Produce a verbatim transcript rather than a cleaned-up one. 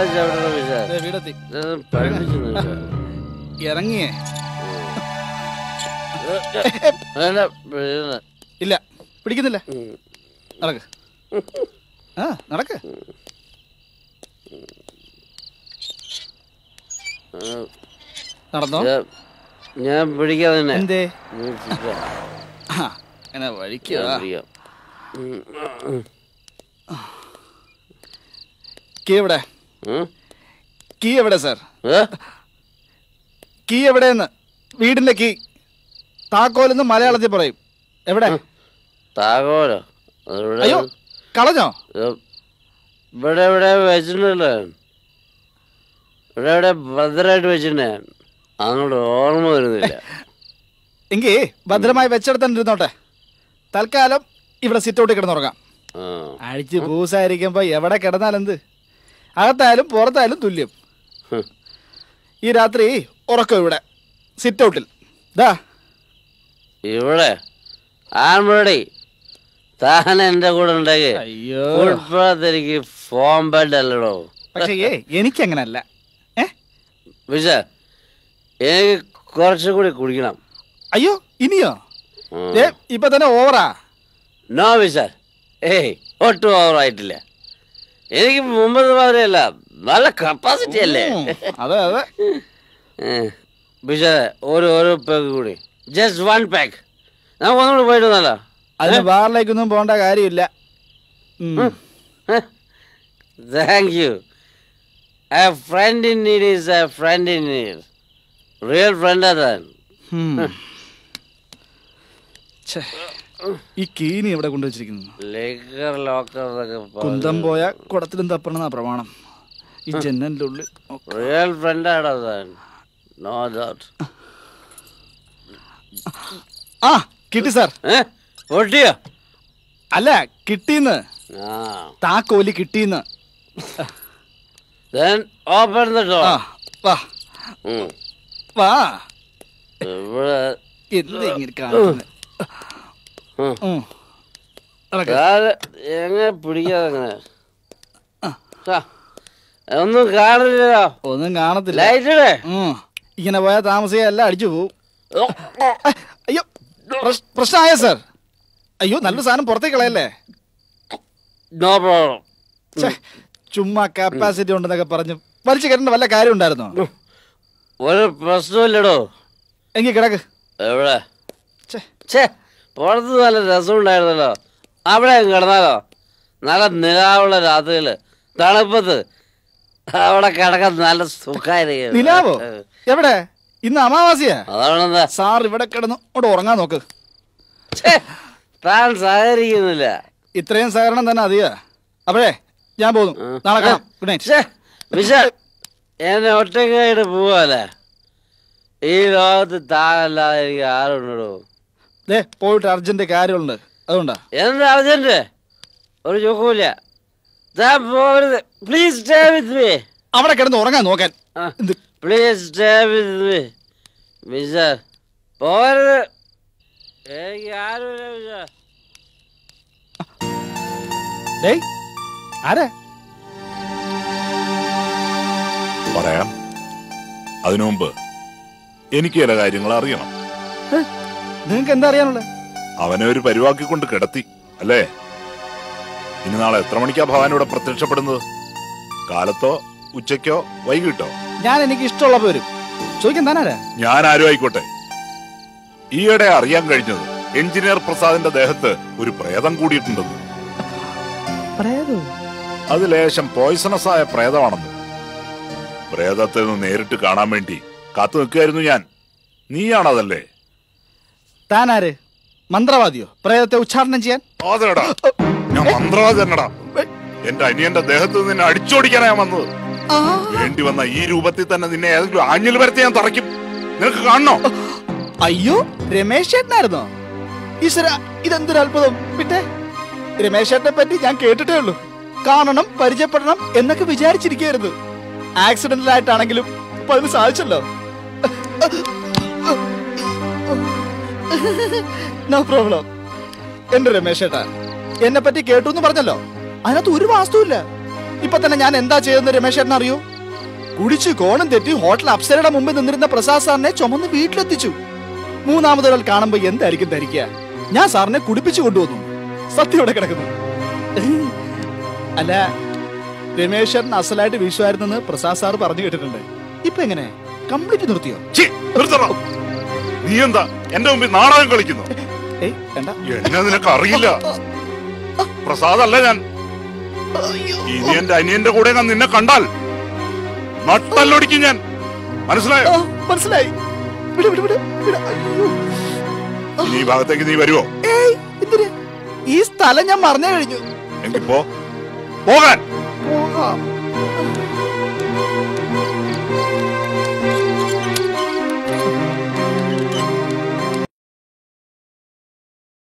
ഇറങ്ങിയേ ഇല്ല പിടിക്കുന്നില്ല. നടക്ക് ആ നടക്ക്. നടന്നോ? ഞാൻ പിടിക്കാതെ എന്തേ അങ്ങനെ വഴിക്കുക. കീ എവിടെ? കീ എവിടെ സാർ? കീ എവിടെയെന്ന്? വീടിന്റെ കീ. താക്കോലെന്ന് മലയാളത്തിൽ പറയും. എവിടെ? താക്കോലോ? അയ്യോ കളഞ്ഞോ? ഇവിടെ ഇവിടെ വെച്ചിട്ടുണ്ടല്ലോ. ഇവിടെ ഇവിടെ ഭദ്രമായിട്ട് വെച്ചിട്ടുണ്ടേ. അങ്ങോട്ട് ഓർമ്മ വരുന്നില്ല. എങ്കിൽ ഭദ്രമായി വെച്ചെടുത്തോട്ടെ. തൽക്കാലം ഇവിടെ സിറ്റൗട്ടിൽ കിടന്നുറങ്ങാം. അഴിച്ച് പൂസായിരിക്കുമ്പോ എവിടെ കിടന്നാലെന്ത്? അകത്തായാലും പുറത്തായാലും തുല്യം. ഈ രാത്രി ഉറക്കം ഇവിടെ സിറ്റൗട്ടിൽ. ദാ ഇവിടെ ആൺപടി താൻ എന്റെ കൂടെ ഉണ്ടെങ്കിൽ എനിക്ക് ഫോം ബെഡ് അല്ലടോ. പക്ഷേ എനിക്കങ്ങനല്ല. വിശ എനിക്ക് കുറച്ചുകൂടി കുടിക്കണം. അയ്യോ ഇനിയോ? ഇപ്പൊ തന്നെ ഓവറാ. നോ വിശാൽ, ഏയ് ഒട്ടും ഓവറായിട്ടില്ല. എനിക്ക് മുമ്പത്തെ മാതിരിയല്ല, നല്ല കപ്പാസിറ്റി അല്ലേ. അതെ അതെ വിശാൽ ഒരു ഒരു പാക്ക് കൂടി, ജസ്റ്റ് വൺ പാക്ക്. നമുക്ക് ഒന്നുകൂടി പോയിട്ട് വന്നല്ലോ. അതിന് ബാറിലേക്കൊന്നും പോകേണ്ട കാര്യമില്ല. Thank you. A friend in need is a friend in need. Real friend are that. ഈ കീനി എവിടെ കൊണ്ടുവച്ചിരിക്കുന്നു? Liquor locker. കുന്തം പോയ കുടത്തിലും തപ്പണെന്നാ പ്രമാണം. ഈ ജനലിന്റെ ഉള്ളിൽ റിയൽ ഫ്രണ്ട് ആണോ? No doubt. ആ കിട്ടി സാർ. പൊട്ടിയോ? അല്ല കിട്ടീന്ന്. താക്കോലി കിട്ടീന്ന്. Then open the door. Ah, വാ വാ. ഇവിടെ എന്താ ഇങ്ങനെ കാണുന്നത്? എങ്ങനെ പിടിക്കാതെ ഒന്നും കാണില്ലല്ലോ. ഒന്നും കാണത്തില്ല. ലൈറ്റ് ഇങ്ങനെ പോയാൽ താമസിയാ എല്ലാം അടിച്ചു പോവും. അയ്യോ പ്രശ്നമായ സാർ. അയ്യോ നല്ലൊരു സാധനം പുറത്തേക്ക് കളയല്ലേ. No problem. ചുമ്മാ കപ്പാസിറ്റി ഉണ്ടെന്നൊക്കെ പറഞ്ഞു വലിച്ചു കയറേണ്ട വല്ല കാര്യം ഉണ്ടായിരുന്നോ? ഒരു പ്രശ്നമില്ലടോ. എങ്കിൽ കിടക്ക്. എവിടെ? പുറത്ത് നല്ല രസമുണ്ടായിരുന്നല്ലോ. അവിടെ കിടന്നാലോ? നല്ല നിലാവുള്ള രാത്രിയില് തണുപ്പത്ത് അവിടെ കിടക്കാൻ നല്ല സുഖമായിരിക്കും. നിലാവോ? എവിടെ? ഇന്ന് അമാവാസിയാ. അതാണെന്താ സാർ ഇവിടെ കിടന്നു അവിടെ ഉറങ്ങാൻ നോക്ക്. താൻ സഹകരിക്കുന്നില്ല. ഇത്രയും സഹകരണം തന്നെ അധിക. അപ്പോഴേ ഞാൻ പോകുന്നു. നാളെ കാണാം. Good night. വിശാൽ എന്നെ ഒറ്റയ്ക്കായിട്ട് പോവാല്ലേ? ഈ ലോകത്ത് താനല്ലാതെ എനിക്ക് ആരുണ്ടോ? ദേ പോയിട്ട് അർജന്റ് കാര്യമുണ്ട്, അതുകൊണ്ടാ. എന്താ അർജന്റ്? ഒരു ചുക്കൂല്ല. താൻ പോകരുത്. Please stay with me. അവിടെ കിടന്ന് ഉറങ്ങാൻ നോക്കാൻ. Please stay with me. Vishal പോകരുത്. എനിക്ക് ആരുമില്ല വിശാൽ. ഡേയ് ആരാ? പറയാം. അതിനു മുമ്പ് എനിക്ക് ചില കാര്യങ്ങൾ അറിയണം. നിങ്ങക്ക് എന്താ അറിയാനുള്ളത്? അവനെ ഒരു പരിവാക്കിക്കൊണ്ട് കിടത്തി അല്ലേ? ഇനി നാളെ എത്ര മണിക്കാ ഭവാൻ ഇവിടെ പ്രത്യക്ഷപ്പെടുന്നത്? കാലത്തോ ഉച്ചയ്ക്കോ വൈകിട്ടോ? ഞാൻ എനിക്ക് ഇഷ്ടമുള്ളപ്പോ വരും. ചോദിക്കാൻ താനാരാ? ഞാൻ ആരും ആയിക്കോട്ടെ. ഈയിടെ അറിയാൻ കഴിഞ്ഞത് എഞ്ചിനീയർ പ്രസാദിന്റെ ദേഹത്ത് ഒരു പ്രേതം കൂടിയിട്ടുണ്ടെന്ന്. അത് ലേശം പോയ്സണസ് ആയ പ്രേതമാണെന്ന്. പ്രേതത്തെ ഒന്ന് നേരിട്ട് കാണാൻ വേണ്ടി കാത്തു നിൽക്കുകയായിരുന്നു ഞാൻ. നീയാണതല്ലേ? താനാര്? മന്ത്രവാദിയോ? പ്രേതത്തെ ഉച്ചാരണം ചെയ്യാൻ? അതെടാ, ഞാൻ മന്ത്രവാദി തന്നെടാ. എന്റെ അനിയന്റെ ദേഹത്ത് നിന്നെ അടിച്ചോടിക്കാനാ ഞാൻ വന്നത്. വേണ്ടി വന്ന ഈ രൂപത്തിൽ തന്നെ നിന്നെ ഏതെങ്കിലും ആഞ്ഞിൽ വരത്തെ ഞാൻ തറയ്ക്കും. നിനക്ക് കാണണോ? അയ്യോ രമേശ് ചേട്ടനായിരുന്നോ? ഈശ്വര, ഇതെന്തൊരു അത്ഭുതം. പിന്നെ രമേശ് ചേട്ടനെ പറ്റി ഞാൻ കേട്ടിട്ടേ ഉള്ളൂ. കാണണം, പരിചയപ്പെടണം എന്നൊക്കെ വിചാരിച്ചിരിക്കുകയായിരുന്നു. ആക്സിഡന്റിലായിട്ടാണെങ്കിലും ഇപ്പൊ അതിന് സാധിച്ചല്ലോ. No problem. എന്റെ രമേശ് ചേട്ടാ, എന്നെ പറ്റി കേട്ടു എന്ന് പറഞ്ഞല്ലോ, അതിനകത്ത് ഒരു വാസ്തുവില്ല. ഇപ്പൊ തന്നെ ഞാൻ എന്താ ചെയ്യുന്നത് രമേശേട്ടൻ അറിയോ? കുടിച്ച് കോണം തെറ്റി ഹോട്ടൽ അപ്സരയുടെ മുമ്പിൽ നിന്നിരുന്ന പ്രസാദ് സാറിനെ ചുമന്ന് വീട്ടിലെത്തിച്ചു. മൂന്നാമതൊരാൾ കാണുമ്പോ എന്തായിരിക്കും ധരിക്കുക? ഞാൻ സാറിനെ കുടിപ്പിച്ചു കൊണ്ടുവന്നു. സത്യം ഇവിടെ കിടക്കുന്നു. അല്ല, രമേശേട്ടൻ അസലായിട്ട് വീശുമായിരുന്നെന്ന് പ്രസാദ് സാർ പറഞ്ഞു കേട്ടിട്ടുണ്ട്. ഇപ്പൊ എങ്ങനെ, കംപ്ലീറ്റ് നിർത്തിയോ? നീ എന്താ എന്റെ മുമ്പിൽ നാടകം കളിക്കുന്നു? എന്നെ നിനക്ക് അറിയില്ല. പ്രസാദ് അല്ല ഞാൻ. ഇനി എന്റെ അനിയന്റെ കൂടെ ഞാൻ നിന്നെ കണ്ടാൽ നട്ടല്ലൊടിക്കും ഞാൻ. മനസ്സിലായോ? മനസ്സിലായി. ഇനി ഈ ഭാഗത്തേക്ക് നീ വരുവോ? ഈ സ്ഥലം ഞാൻ മറന്നു കഴിഞ്ഞു. എങ്കിൽ പോ. പോകാൻ. പോകാം.